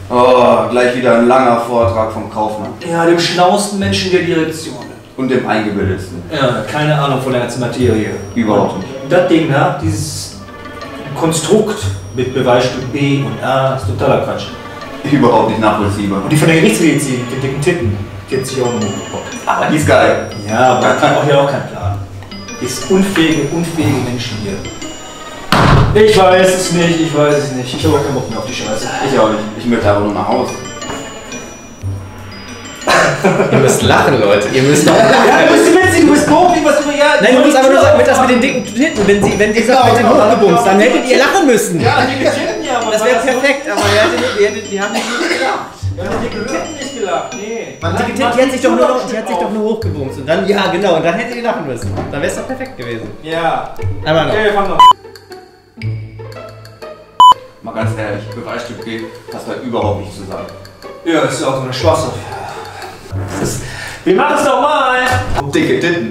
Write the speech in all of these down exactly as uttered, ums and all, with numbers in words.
Oh, gleich wieder ein langer Vortrag vom Kaufmann. Ja, dem schlauesten Menschen der Direktion. Und dem Eingebildetsten. Ja, keine Ahnung von der ganzen Materie. Überhaupt nicht. Das Ding da, dieses Konstrukt mit Beweisstück B und A, ist totaler Quatsch. Überhaupt nicht nachvollziehbar. Und die von der Gerichtsmedizin, die dicken Titten, die hat sich auch noch hochgepoppt. Aber die ist geil. Ja, aber die hat auch hier auch keinen Plan. Die ist unfähige, unfähige Menschen hier. Ich weiß es nicht, ich weiß es nicht. Ich habe auch keinen Bock mehr auf die Scheiße. Ich auch nicht. Ich möchte aber nur nach Hause. Ihr müsst lachen, Leute. Ihr müsst doch lachen. Ja, du bist witzig, du bist Profi, was du ja. Nein, du musst aber nur sagen, mit das mit den dicken Titten. Wenn sie, wenn die sagt, mit den hochgebumst, dann hättet ihr lachen müssen. Ja, die Titten ja, aber das wäre perfekt, aber ihr hättet, ihr hättet, die haben nicht gelacht. Ja, die Titten nicht gelacht, nee. Die, die, die hat sich doch nur noch, die hat sich doch nur hochgebumst und dann, ja genau, und dann hättet ihr lachen müssen. Dann wäre es doch perfekt gewesen. Ja. Einmal noch. Okay, wir fangen noch. Mal ganz ehrlich, Beweisstück B passt da überhaupt nicht zusammen. Ja, das ist auch so eine Schwachsinn. Wir machen es doch mal! Dicke Titten.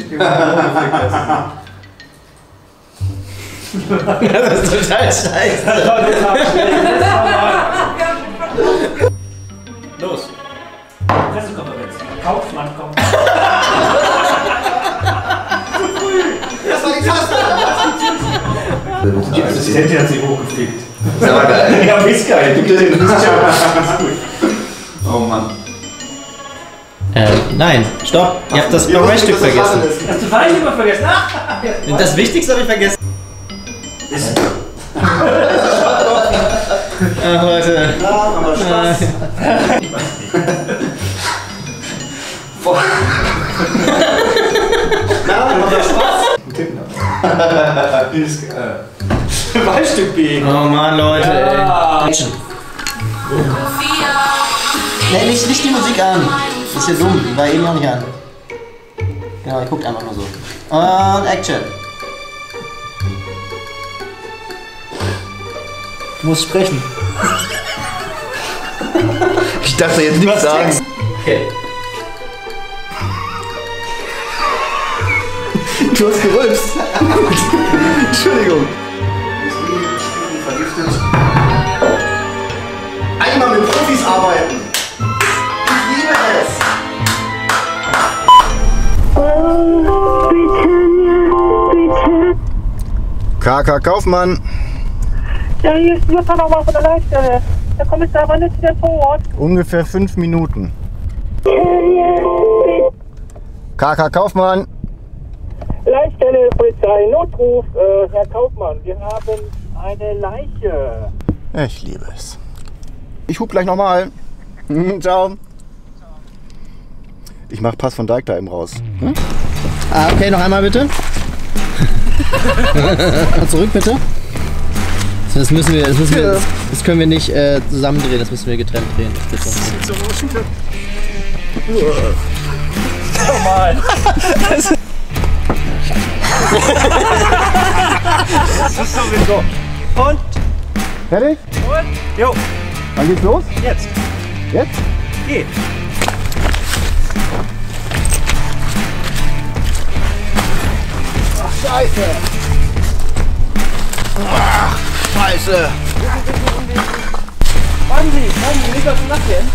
Das ist total scheiße. Los. Pressekonferenz. Kaufmann kommt. Zu früh! Das war die Taste! Die Assistentin hat sie hochgefickt. Das war geil. Ja, ist geil. Du bist gut. Oh Mann. Ähm, nein, stopp. Ihr habt das Beweisstück vergessen. Hast du falsch immer vergessen? Das Wichtigste habe ich vergessen. Ach, Leute. Ja, aber Spaß. Ja, aber Spaß. Beweisstück B. Oh Mann, Leute, ja. ey. Nee, nicht, nicht die Musik an. Das ist ja dumm, die war eben auch nicht an. Genau, ihr guckt einfach nur so. Und Action. Du musst sprechen. Ich dachte jetzt nichts sagen. Okay. Du hast gerülpst. Entschuldigung. Einmal mit Profis arbeiten. Ich liebe es. K K Kaufmann. Ja, hier ist Jutta nochmal von der Leitstelle. Der Kommissar, wann ist sie denn vor Ort? Ungefähr fünf Minuten. K K Kaufmann. Leitstelle, Polizei, Notruf. Äh, Herr Kaufmann, wir haben eine Leiche. Ich liebe es. Ich hub gleich nochmal. Ciao. Ich mach Pass von Dijk da eben raus. Hm? Ah, okay, noch einmal bitte. Zurück bitte. Das müssen wir, das, müssen wir, das können wir nicht äh, zusammendrehen, das müssen wir getrennt drehen. Das Normal. Das ist sowieso. Und? Fertig? Und? Jo. Wann geht's los? Jetzt. Jetzt? Geht. Ach, Scheiße. Ach, Scheiße. Warten Sie, warten Sie, nicht was zu lachen.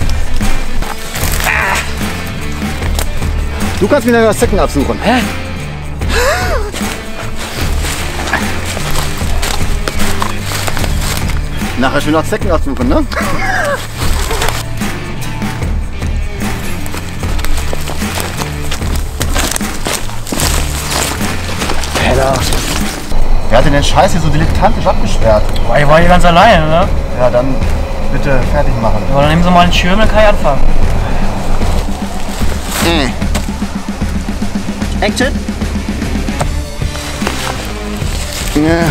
Du kannst mir dann das Zecken absuchen. Hä? Nachher schön nach Zecken absuchen, ne? Alter. Wer hat denn den Scheiß hier so dilettantisch abgesperrt? Boah, ich war hier ganz alleine, ne? Ja, dann bitte fertig machen. Aber dann nehmen Sie mal den Schirm, dann kann ich anfangen. Äh. Action. Ja.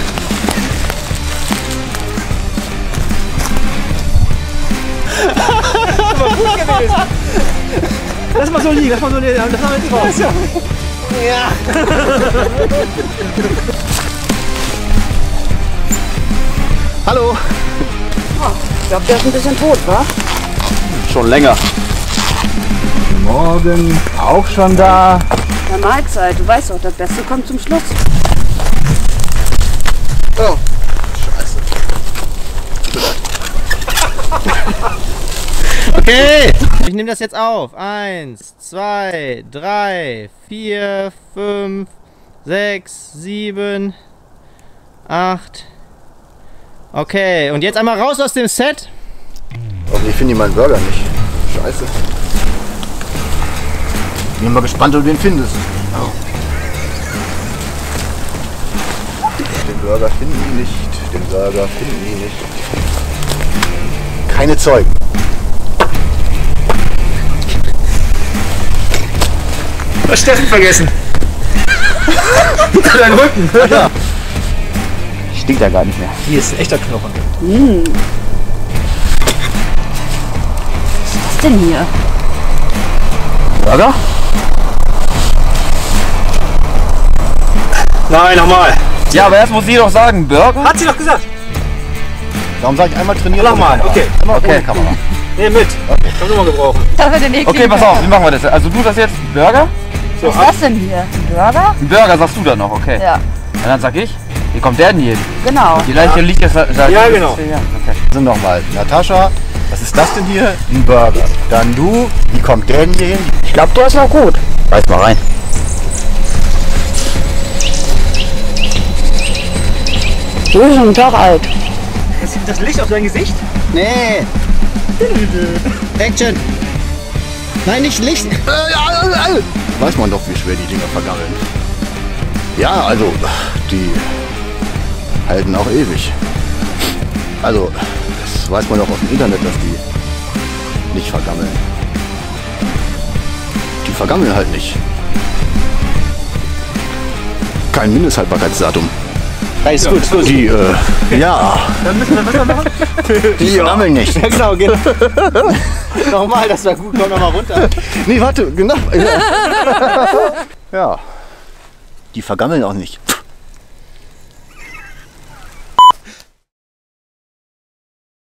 Aber gut gewesen. Lass mal so liegen, lass mal so liegen. Das haben wir jetzt raus. Ja. Hallo. Ich glaube, der ist ein bisschen tot, wa? Schon länger. Morgen auch schon da. Ja, Mahlzeit. Du weißt doch, das Beste kommt zum Schluss. Oh, Scheiße. nehme das jetzt auf. Eins, zwei, drei, vier, fünf, sechs, sieben, acht. Okay, und jetzt einmal raus aus dem Set. Oh, ich finde meinen Burger nicht. Scheiße. Bin mal gespannt, ob du den findest. Oh. Den Burger finden die nicht. Den Burger finden die nicht. Keine Zeugen. Was Steffen vergessen? Dein Rücken. Ja. Stinkt ja gar nicht mehr. Hier ist ein echter Knochen. Mm. Was ist das denn hier? Burger? Nein, nochmal. Ja, aber erst muss sie doch sagen, Burger? Hat sie doch gesagt. Darum sage ich einmal trainieren. Nochmal, okay. Einmal Okay. ohne Kamera. Nee, mit. Okay. Kann nur mal gebrauchen. Das wird den ekligen Okay, pass auf, wie machen wir das? Also du sagst jetzt Burger? So, Was ist das denn hier? Ein Burger? Ein Burger sagst du dann noch, okay. Ja, Und dann sag ich, wie kommt der denn hier hin? genau. Die Leiche liegt jetzt... Sag, Ja, genau. Ja, okay. Also nochmal. Natascha, was ist das denn hier? Ein Burger. Dann du, wie kommt der denn hier hin? Ich glaube, der ist noch gut. Reiß mal rein. Du bist schon einen Tag alt. Ist das Licht auf dein Gesicht? Nee. Action. Nein, nicht Licht. Weiß man doch, wie schwer die Dinger vergammeln. Ja, also, die halten auch ewig. Also, das weiß man doch aus dem Internet, dass die nicht vergammeln. Die vergammeln halt nicht. Kein Mindesthaltbarkeitsdatum. Ist gut, ist gut. Die, äh, ja, Dann müssen wir was machen. die vergammeln nicht. Ja, genau, genau. Nochmal, das war gut. Komm nochmal runter. Nee, warte, genau. Ja, die vergammeln auch nicht.